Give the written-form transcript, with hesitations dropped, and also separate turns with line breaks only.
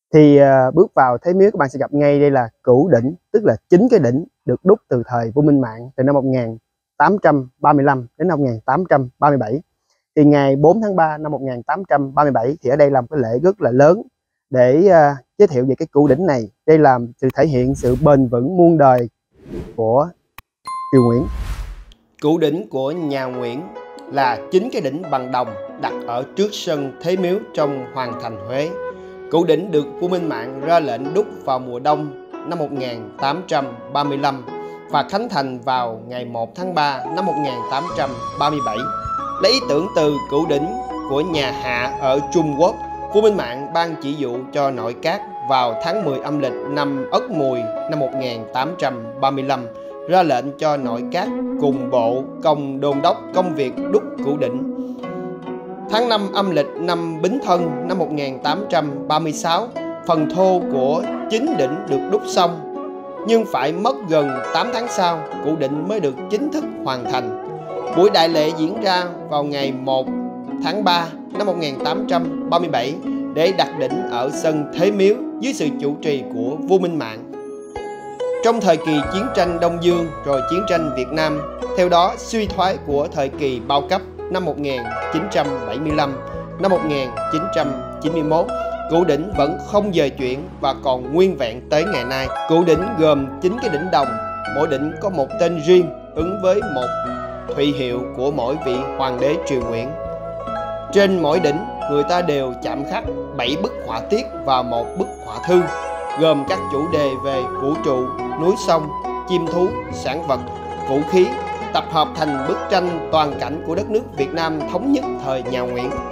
Thì bước vào Thế Miếu các bạn sẽ gặp ngay đây là cửu đỉnh, tức là 9 cái đỉnh được đúc từ thời vua Minh Mạng từ năm 1835 đến năm 1837. Thì ngày 4 tháng 3 năm 1837 thì ở đây làm cái lễ rất là lớn để giới thiệu về cái cửu đỉnh này. Đây là sự thể hiện sự bền vững muôn đời của triều Nguyễn.
Cửu đỉnh của nhà Nguyễn là 9 cái đỉnh bằng đồng đặt ở trước sân Thế Miếu trong Hoàng thành Huế. Cửu đỉnh được vua Minh Mạng ra lệnh đúc vào mùa đông năm 1835 và khánh thành vào ngày 1 tháng 3 năm 1837. Lấy ý tưởng từ cửu đỉnh của nhà Hạ ở Trung Quốc, vua Minh Mạng ban chỉ dụ cho nội các vào tháng 10 âm lịch năm Ất Mùi năm 1835, ra lệnh cho nội các cùng bộ cùng đôn đốc công việc đúc cửu đỉnh. Tháng 5 âm lịch năm Bính Thân năm 1836, phần thô của 9 đỉnh được đúc xong, nhưng phải mất gần 8 tháng sau, cửu đỉnh mới được chính thức hoàn thành. Buổi đại lễ diễn ra vào ngày 1 tháng 3 năm 1837 để đặt đỉnh ở sân Thế Miếu dưới sự chủ trì của vua Minh Mạng. Trong thời kỳ chiến tranh Đông Dương rồi chiến tranh Việt Nam, theo đó suy thoái của thời kỳ bao cấp năm 1975, năm 1991, cửu đỉnh vẫn không dời chuyển và còn nguyên vẹn tới ngày nay. Cửu đỉnh gồm 9 cái đỉnh đồng, mỗi đỉnh có một tên riêng ứng với một thụy hiệu của mỗi vị hoàng đế triều Nguyễn. Trên mỗi đỉnh, người ta đều chạm khắc 7 bức họa tiết và một bức họa thư, gồm các chủ đề về vũ trụ, núi sông, chim thú, sản vật, vũ khí, tập hợp thành bức tranh toàn cảnh của đất nước Việt Nam thống nhất thời nhà Nguyễn.